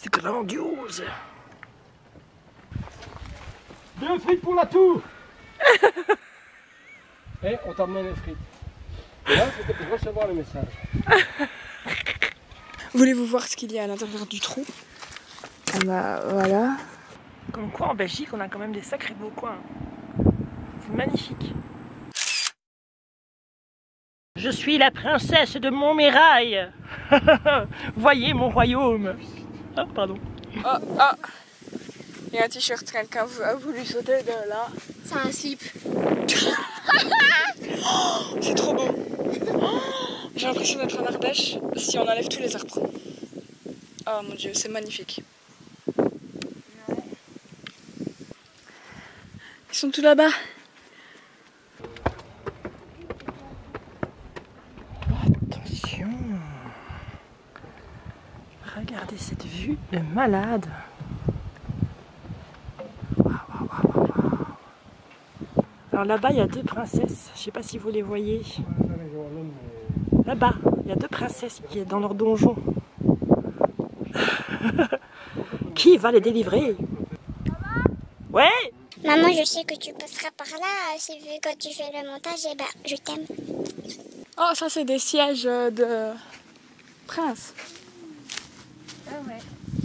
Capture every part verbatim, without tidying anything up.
grandiose. Deux frites pour la tour. Et on t'emmène les frites. Et là, c'était pour recevoir le message. Voulez-vous voir ce qu'il y a à l'intérieur du trou? Ah bah voilà. Comme quoi en Belgique on a quand même des sacrés beaux coins. C'est magnifique. Je suis la princesse de Montmirail. Voyez mon royaume. Ah pardon. Oh, oh. Il y a un t-shirt, quelqu'un a voulu sauter de là. C'est un slip. Oh, c'est trop beau. Oh, j'ai l'impression d'être en Ardèche si on enlève tous les arbres. Oh mon dieu, c'est magnifique. Ils sont tous là-bas. Attention. Regardez cette vue de malade. Alors là-bas, il y a deux princesses. Je ne sais pas si vous les voyez. Là-bas, il y a deux princesses qui sont dans leur donjon. Qui va les délivrer? Ouais. Maman, je sais que tu passeras par là. C'est vu quand tu fais le montage, et ben, je t'aime. Oh, ça c'est des sièges de prince. Ah ouais.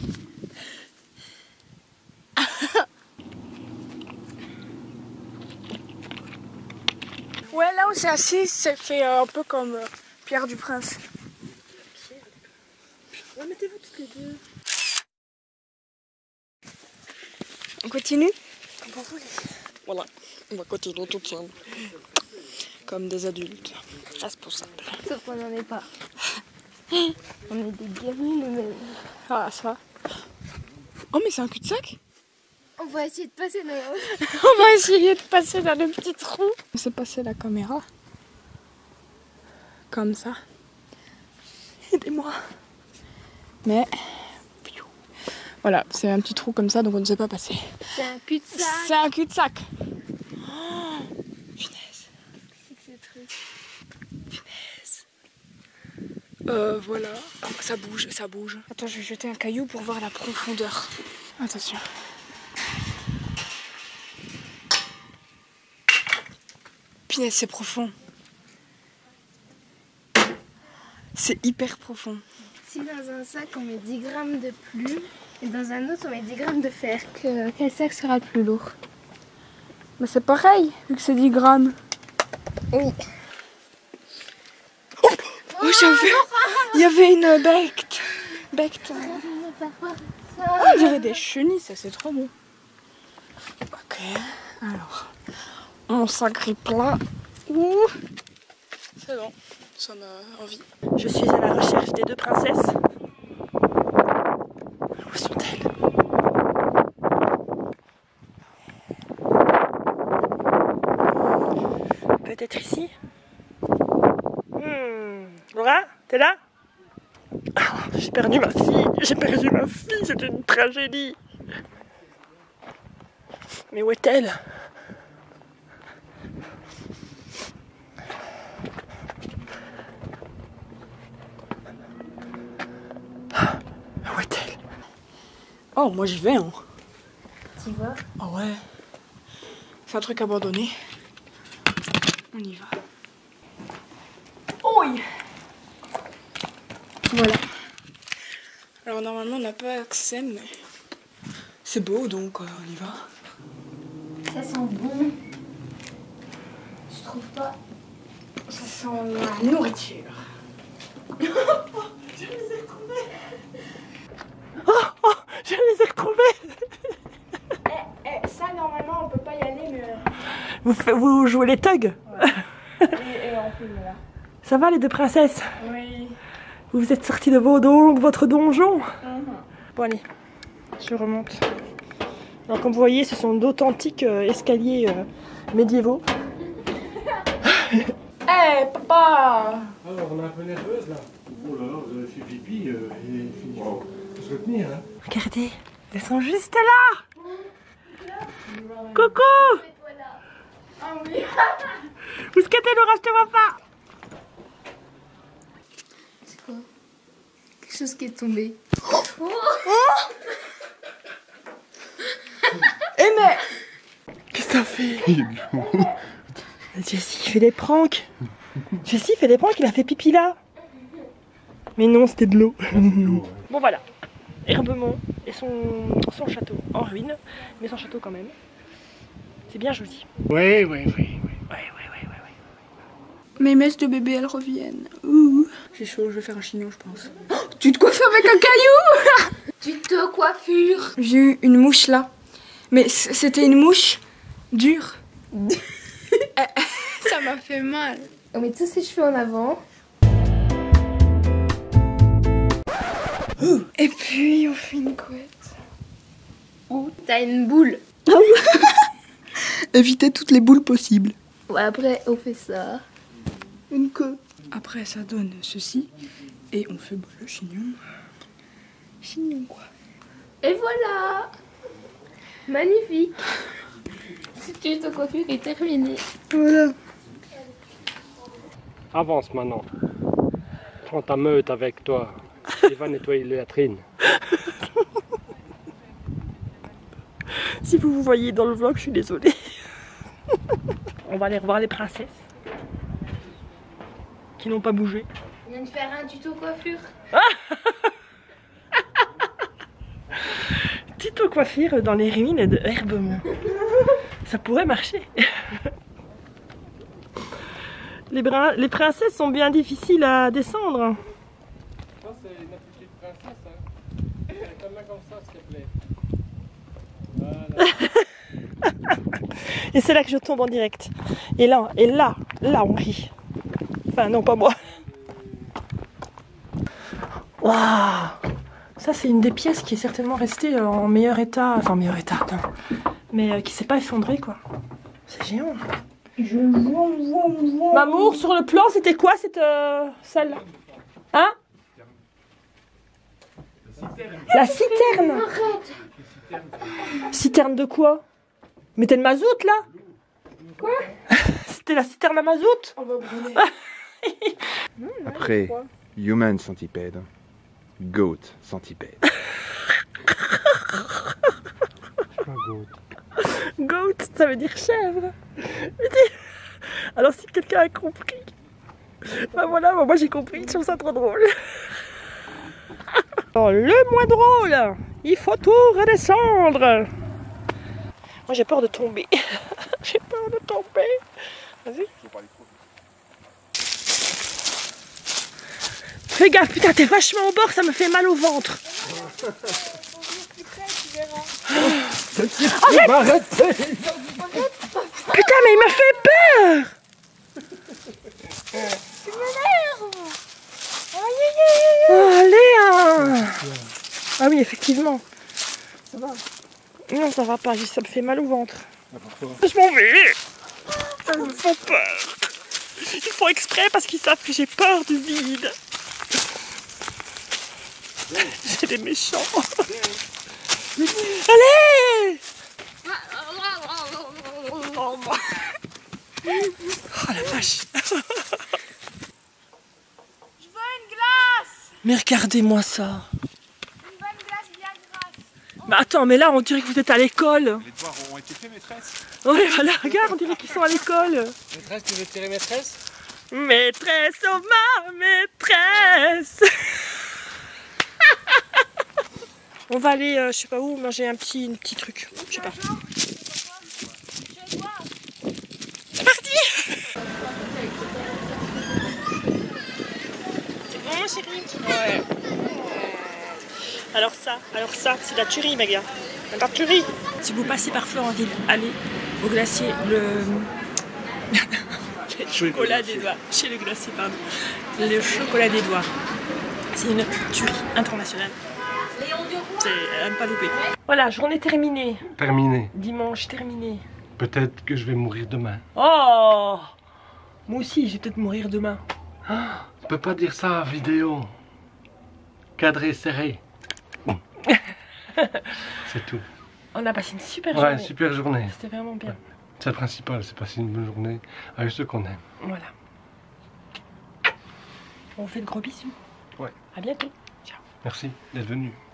Ouais, là où c'est assis, c'est fait euh, un peu comme euh, Pierre du Prince. Ouais, mettez-vous toutes les deux. On continue? Voilà, on va continuer toute seule. Comme des adultes responsables. Sauf qu'on n'en est pas. On est des gamines, mais... Ah, ça. Oh, mais c'est un cul-de-sac? On va essayer de passer dans la... On va essayer de passer dans le petit trou. On s'est passé la caméra. Comme ça. Aidez-moi. Mais... Voilà, c'est un petit trou comme ça, donc on ne sait pas passer. C'est un cul-de-sac. C'est un cul-de-sac. Oh, punaise. C'est que ce truc. Punaise. Euh, voilà. Ça bouge, ça bouge. Attends, je vais jeter un caillou pour voir la profondeur. Attention. Punaise, c'est profond. C'est hyper profond. Si dans un sac on met dix grammes de plumes et dans un autre on met dix grammes de fer, que, quel sac sera le plus lourd? Mais c'est pareil, vu que c'est dix grammes. Oui. Oh, oh j'avais... Il y avait une becte. Becte. Oh, on dirait des chenilles, ça c'est trop beau. Ok, alors... Mon sacré plat. Ouh. C'est bon, ça m'a envie. Je suis à la recherche des deux princesses. Où sont-elles? Peut-être ici? hmm. Laura, t'es là? Oh, j'ai perdu ma fille, j'ai perdu ma fille, c'est une tragédie. Mais où est-elle? Où est-elle? Oh, moi j'y vais, hein. Tu vois? Ah ouais. C'est un truc abandonné. On y va. Oui. Voilà. Alors normalement on n'a pas accès, mais c'est beau, donc euh, on y va. Ça sent bon. Je trouve pas. Ça sent la nourriture. Je les ai retrouvés. Oh, oh, je les ai retrouvés. Eh, eh, ça normalement on peut pas y aller, mais... Vous, fa- vous jouez les thugs? Ouais. Et, et on filme là. Ça va les deux princesses? Oui. Vous vous êtes sortis de vos don- votre donjon? Mm-hmm. Bon allez, je remonte. Alors comme vous voyez, ce sont d'authentiques euh, escaliers euh, médiévaux. Eh, hey, papa! Alors, on est un peu nerveuse là. Oh là là, vous avez fait pipi euh, et fini. Wow. Faut se retenir, hein. Regardez, elles sont juste là. Coucou. Ah oui. Où est-ce que t'es, Laura? Je te vois pas. C'est quoi? Quelque chose qui est tombé. Oh, Oh. Eh mais... Qu'est-ce que t'as fait? Jessie fait des pranks. Jessie fait des pranks, il a fait pipi là. Mais non, c'était de l'eau. Bon voilà, Herbemont et son, son château en ruine, mais son château quand même. C'est bien joli. Oui, oui, oui, oui. Ouais, ouais, ouais, ouais, ouais. Mes mèches de bébé, elles reviennent. Ouh. J'ai chaud, je vais faire un chignon, je pense. Oh, tu te coiffes avec un caillou? Tuto coiffure. J'ai eu une mouche là. Mais c'était une mouche dure. Ça m'a fait mal. On met tous ses cheveux en avant. Et puis on fait une couette. Ou t'as une boule. Éviter toutes les boules possibles. Ouais, après on fait ça. Une queue. Après ça donne ceci. Et on fait bah, le chignon. Chignon quoi. Et voilà. Magnifique. Ce tuto coiffure est terminé. Voilà. Avance maintenant. Prends ta meute avec toi. Il va nettoyer les latrines. Si vous vous voyez dans le vlog, je suis désolée. On va aller revoir les princesses qui n'ont pas bougé. On vient de faire un tuto coiffure. Tuto coiffure dans les ruines de Herbemont. Ça pourrait marcher. Les, brin... les princesses sont bien difficiles à descendre. Ça, c'est une petite princesse. Hein. Comme ça, comme ça, s'il te plaît. Voilà. Et c'est là que je tombe en direct. Et là, et là, là, on rit. Enfin, non, pas moi. Waouh! Ça, c'est une des pièces qui est certainement restée en meilleur état. Enfin, en meilleur état, non. Mais euh, qui s'est pas effondrée, quoi. C'est géant. Je vois, vois, vois. Mamour, sur le plan, c'était quoi cette euh, salle-là? Hein? La citerne. Arrête. Citerne de quoi? Mais t'es le mazout, là? Quoi? C'était la citerne à mazout? On va brûler. Après Human Centipede, Goat Centipede. Goat, ça veut dire chèvre. Alors si quelqu'un a compris, ben voilà, moi j'ai compris, je trouve ça trop drôle. Alors, le moins drôle, il faut tout redescendre. Moi j'ai peur de tomber. J'ai peur de tomber. Vas-y. Fais gaffe, putain, t'es vachement au bord, ça me fait mal au ventre. Arrête. Putain, mais il me fait peur. Oh, Léa. Ah oui, effectivement. Ça va? Non, ça va pas, ça me fait mal au ventre. Je m'en vais. Ils me font peur. Ils font exprès parce qu'ils savent que j'ai peur du vide. C'est des méchants. Allez! Oh la vache! Je veux une glace. Mais regardez-moi ça! Une bonne glace bien grasse. Mais attends, mais là on dirait que vous êtes à l'école! Les devoirs ont été faits, maîtresse? Oui, voilà, regarde, on dirait qu'ils sont à l'école! Maîtresse, tu veux tirer maîtresse? Maîtresse, oh ma maîtresse! On va aller, euh, je sais pas où, manger un petit, un petit truc. Je sais pas. C'est parti! C'est bon, chérie? Ouais. Alors ça, alors ça, c'est de la tuerie, mes gars. De la tuerie. Si vous passez par Florentville, allez au glacier, le... le chocolat d'Edouard. Chez le glacier, pardon. Le chocolat d'Edouard. C'est une tuerie internationale. C'est à ne pas louper. Voilà, journée terminée. Terminé. Dimanche terminé. Peut-être que je vais mourir demain. Oh! Moi aussi, je vais peut-être mourir demain. Ah, on peut pas dire ça en vidéo. Cadré, serré. C'est tout. On a passé une super Ouais, journée. super journée. C'était vraiment bien. C'est le principal, c'est passer une bonne journée avec ceux qu'on aime. Voilà. On vous fait de gros bisous. Ouais. À bientôt. Ciao. Merci d'être venu.